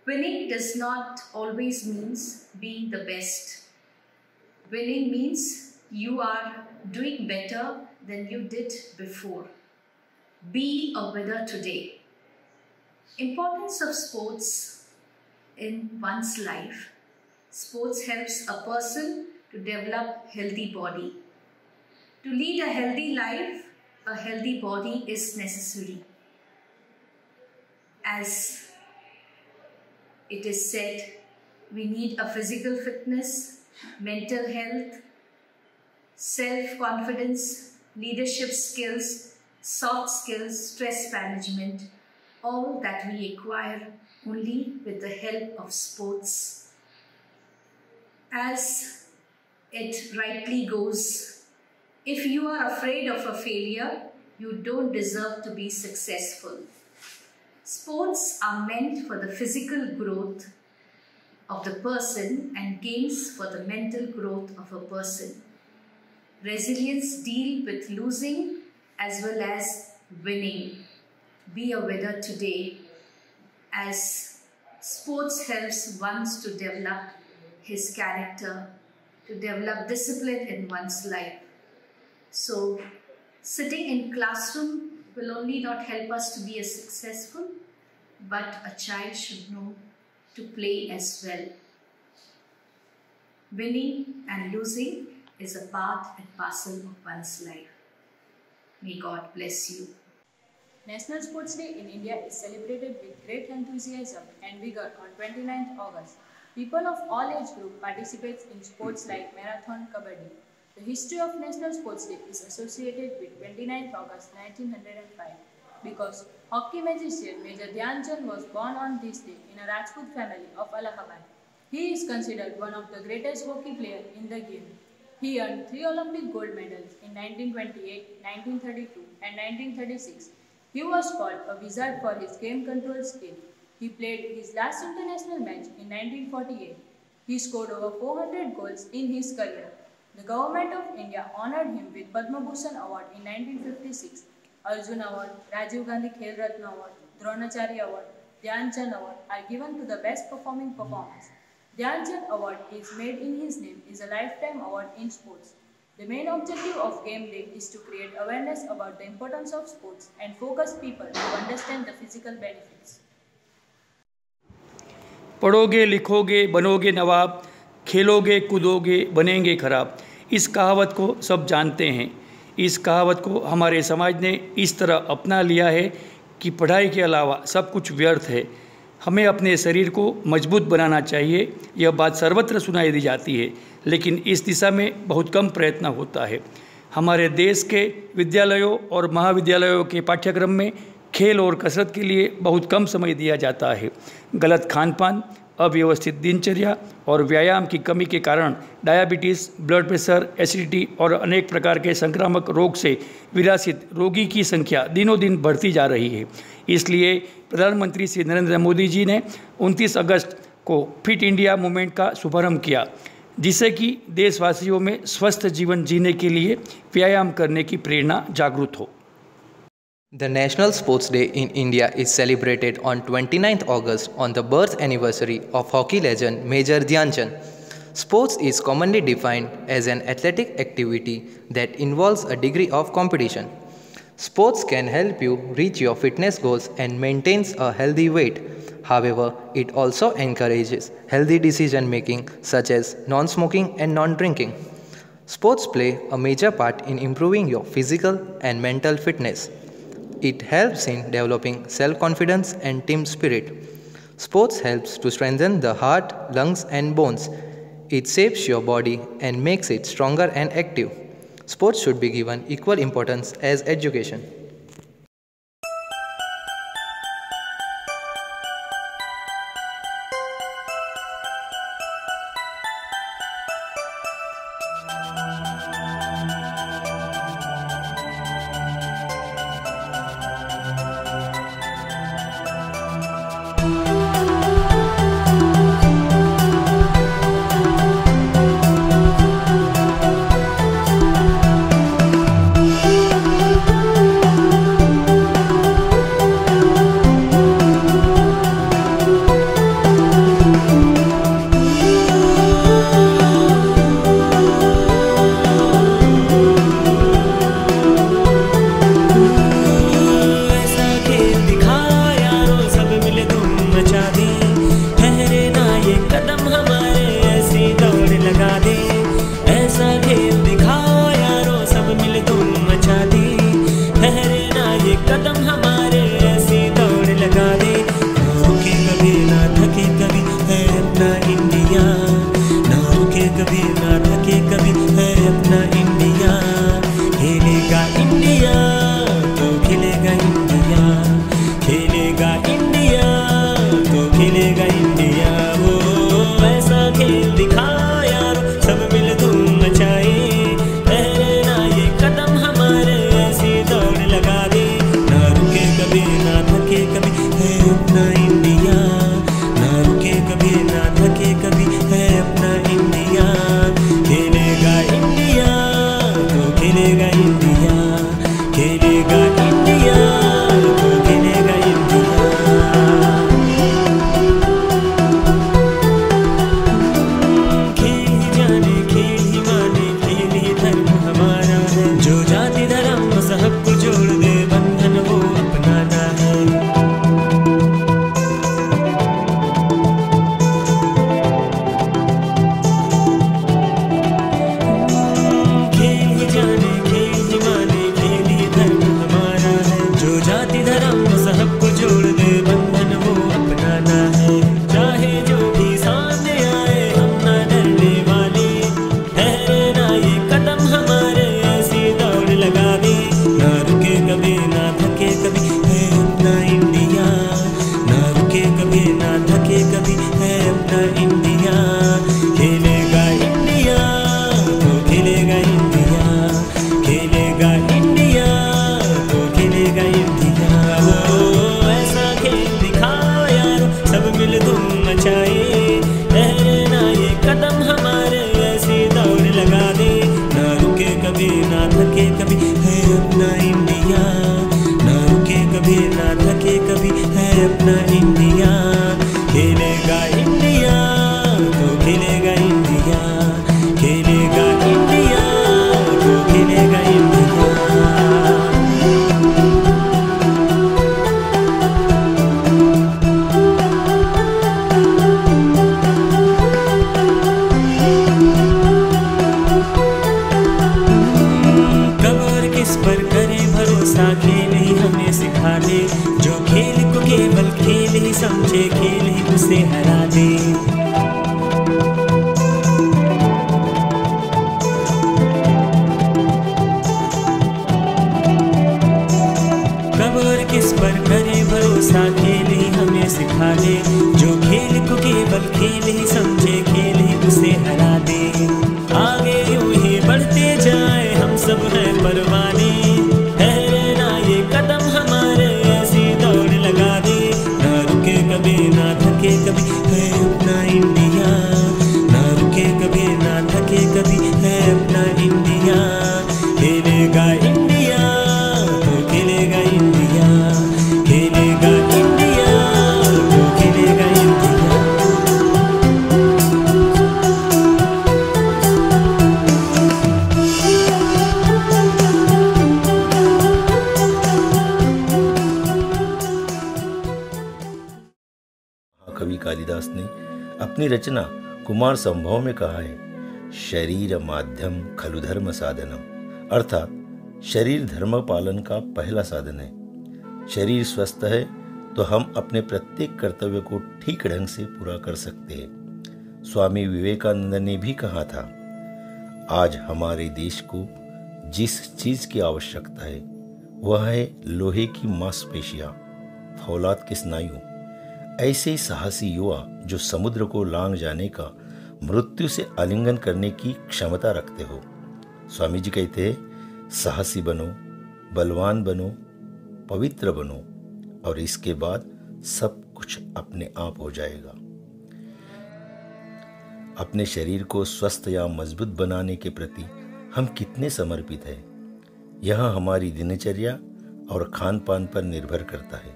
Winning does not always means being the best. Winning means you are doing better than you did before. Be a winner today. Importance of sports in one's life. Sports helps a person to develop healthy body. To lead a healthy life, a healthy body is necessary. As it is said, we need a physical fitness, mental health, self-confidence, leadership skills, soft skills, stress management, all that we acquire only with the help of sports. As it rightly goes, if you are afraid of a failure, you don't deserve to be successful. Sports are meant for the physical growth of the person and games for the mental growth of a person. Resilience deals with losing as well as winning. Be a winner today, as sports helps one to develop his character, to develop discipline in one's life. So, sitting in classroom will only not help us to be as successful, but a child should know to play as well. Winning and losing is a part and parcel of one's life. May God bless you. National Sports Day in India is celebrated with great enthusiasm and vigor on 29th August. People of all age groups participate in sports like marathon, kabaddi. The history of National Sports Day is associated with 29th August 1905 because hockey magician Major Dhyan Chand was born on this day in a Rajput family of Allahabad. He is considered one of the greatest hockey players in the game. He earned 3 Olympic gold medals in 1928, 1932 and 1936. He was called a wizard for his game control skill. He played his last international match in 1948. He scored over 400 goals in his career. The Government of India honoured him with Padma Bhushan Award in 1956, Arjun Award, Rajiv Gandhi Khel Ratna Award, Dronacharya Award, Dhyan Chand Award are given to the best performing performers. Dhyan Chand Award is made in his name is a lifetime award in sports. The main objective of Game Day is to create awareness about the importance of sports and focus people to understand the physical benefits. पढ़ोगे लिखोगे बनोगे नवाब, खेलोगे कूदोगे बनेंगे खराब। इस कहावत को सब जानते हैं। इस कहावत को हमारे समाज ने इस तरह अपना लिया है कि पढ़ाई के अलावा सब कुछ व्यर्थ है। हमें अपने शरीर को मजबूत बनाना चाहिए, यह बात सर्वत्र सुनाई दी जाती है, लेकिन इस दिशा में बहुत कम प्रयत्न होता है। हमारे देश के विद्यालयों और महाविद्यालयों के पाठ्यक्रम में खेल और कसरत के लिए बहुत कम समय दिया जाता है। गलत खानपान, अव्यवस्थित दिनचर्या और व्यायाम की कमी के कारण डायबिटीज़, ब्लड प्रेशर, एसिडिटी और अनेक प्रकार के संक्रामक रोग से विरासित रोगी की संख्या दिनों दिन बढ़ती जा रही है। इसलिए प्रधानमंत्री श्री नरेंद्र मोदी जी ने 29 अगस्त को फिट इंडिया मूवमेंट का शुभारंभ किया, जिससे कि देशवासियों में स्वस्थ जीवन जीने के लिए व्यायाम करने की प्रेरणा जागृत हो। The National Sports Day in India is celebrated on 29th August on the birth anniversary of hockey legend Major Dhyan Chand. Sports is commonly defined as an athletic activity that involves a degree of competition. Sports can help you reach your fitness goals and maintains a healthy weight. However, it also encourages healthy decision making such as non-smoking and non-drinking. Sports play a major part in improving your physical and mental fitness. It helps in developing self-confidence and team spirit. Sports helps to strengthen the heart, lungs and bones. It shapes your body and makes it stronger and active. Sports should be given equal importance as education. कभी ना थके कभी है अपना India. खेलेगा India तो खिलेगा India, खेलेगा India तो खिलेगा इंडिया। वो ऐसा खेल दिखाओ यार, सब मिल धूम मचाए, पहले ना ये कदम हमारे ऐसी दौड़ लगा दे। ना रुके कभी ना थके कभी है अपना इंडिया, ना रुके कभी ना थके कभी है अपना इंडिया। खेलेगा इंडिया तो खेलेगा इंडिया, खेलेगा इंडिया तो खेलेगा इंडिया। खेल ही जाने खेल ही माने, खेल ही धर्म हमारा है। जो जाति धर्म मजहब को जोड़ दे बंधन वो अपनाना है। खेल ही जाने खेल ही माने, खेल ही धर्म हमारा है। जो जाति धर्म मजहब को जोड़ दे बंधन वो अपनाना है। चाहे जो भी सामने आए हम ना डरने वाले, है ना ये कदम हमारे ऐसी दौड़ लगा दे। ना रुके कभी ना थके कभी है अपना इंडिया, ना रुके कभी ना थके कभी है अपना इंडिया। खेलेगा इंडिया तो खेलेगा इंडिया, खेलेगा इंडिया तो खेलेगा इंडिया। वो ऐसा खेल दिखाओ यार, सब मिल धूम मचाए, है ना ये कदम हमारे ऐसी दौड़ लगा दे। ना रुके कभी ना थके कभी है अपना इंडिया, ना रुके कभी ना थके कभी है अपना इंडिया। खेलेगा इंडिया तो खेलेगा इंडिया, खेलेगा इंडिया तो खेलेगा इंडिया। कब और किस पर करे भरोसा, खेल ही हमें सिखा दे। जो खेल को केवल खेल ही समझे, खेल ही उसे हरा दे। कब और किस पर करे भरोसा, खेल ही हमें सिखा दे। जो खेल को केवल खेल ही समझे, खेल ही उसे हरा दे। आगे यूं ही बढ़ते जाए हम सब हैं परवाने, है ना ये कदम हमारे ऐसी दौड़ लगा दे। ना रुके कभी ना थके कभी है अपना इंडिया, ना रुके कभी ना थके कभी है अपना इंडिया। खेलेगा इंडिया तो खेलेगा इंडिया, खेलेगा इंडिया तो खेलेगा इंडिया। कवि कालिदास ने अपनी रचना कुमार संभव में कहा है, शरीर माध्यम खलु धर्म साधनम, अर्थात शरीर धर्म पालन का पहला साधन है। शरीर स्वस्थ है तो हम अपने प्रत्येक कर्तव्य को ठीक ढंग से पूरा कर सकते हैं। स्वामी विवेकानंद ने भी कहा था, आज हमारे देश को जिस चीज की आवश्यकता है वह है लोहे की मांसपेशियां, फौलाद के स्नायु। ऐसे ही साहसी युवा जो समुद्र को लांघ जाने का, मृत्यु से आलिंगन करने की क्षमता रखते हो। स्वामी जी कहते हैं, साहसी बनो, बलवान बनो, पवित्र बनो और इसके बाद सब कुछ अपने आप हो जाएगा। अपने शरीर को स्वस्थ या मजबूत बनाने के प्रति हम कितने समर्पित हैं, यह हमारी दिनचर्या और खान पान पर निर्भर करता है।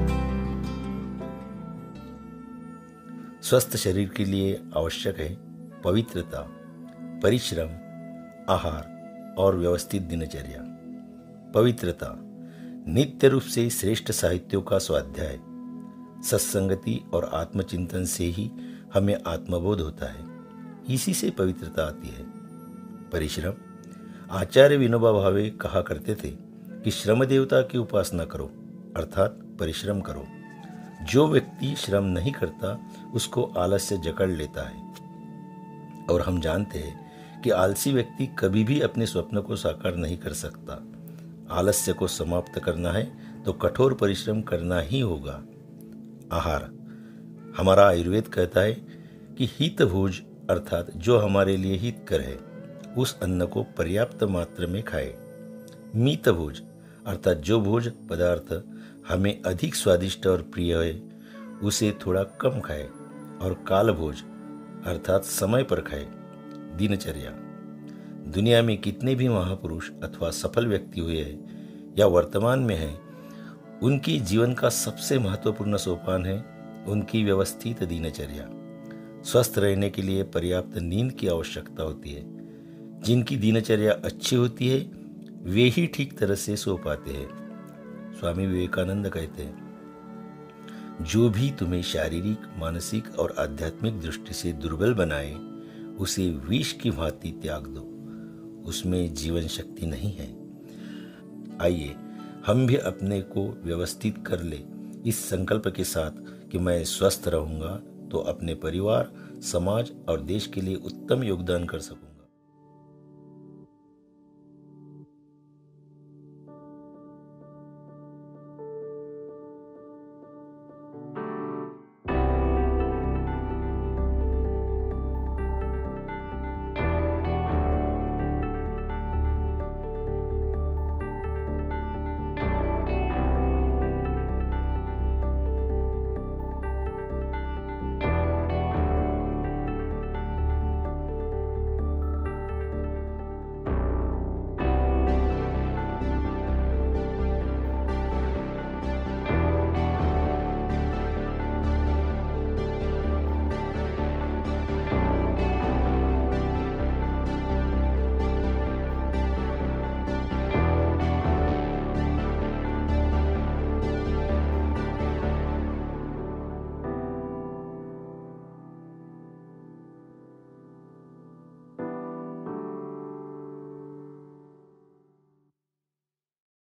स्वस्थ शरीर के लिए आवश्यक है पवित्रता, परिश्रम, आहार और व्यवस्थित दिनचर्या। पवित्रता, नित्य रूप से श्रेष्ठ साहित्यों का स्वाध्याय, सत्संगति और आत्मचिंतन से ही हमें आत्मबोध होता है, इसी से पवित्रता आती है। परिश्रम, आचार्य विनोबा भावे कहा करते थे कि श्रम देवता की उपासना करो, अर्थात परिश्रम करो। जो व्यक्ति श्रम नहीं करता उसको आलस्य जकड़ लेता है, और हम जानते हैं कि आलसी व्यक्ति कभी भी अपने स्वप्न को साकार नहीं कर सकता। आलस्य को समाप्त करना है तो कठोर परिश्रम करना ही होगा। आहार, हमारा आयुर्वेद कहता है कि हितभोज अर्थात जो हमारे लिए हितकर है उस अन्न को पर्याप्त मात्रा में खाए। मितभोज अर्थात जो भोज पदार्थ हमें अधिक स्वादिष्ट और प्रिय है उसे थोड़ा कम खाए। और कालभोज अर्थात समय पर खाए। दिनचर्या, दुनिया में कितने भी महापुरुष अथवा सफल व्यक्ति हुए हैं या वर्तमान में हैं, उनकी जीवन का सबसे महत्वपूर्ण सोपान है उनकी व्यवस्थित दिनचर्या। स्वस्थ रहने के लिए पर्याप्त नींद की आवश्यकता होती है। जिनकी दिनचर्या अच्छी होती है वे ही ठीक तरह से सो पाते हैं। स्वामी विवेकानंद कहते हैं, जो भी तुम्हें शारीरिक, मानसिक और आध्यात्मिक दृष्टि से दुर्बल बनाए उसे विष की भांति त्याग दो, उसमें जीवन शक्ति नहीं है। आइए हम भी अपने को व्यवस्थित कर ले इस संकल्प के साथ कि मैं स्वस्थ रहूंगा तो अपने परिवार, समाज और देश के लिए उत्तम योगदान कर सकूंगा।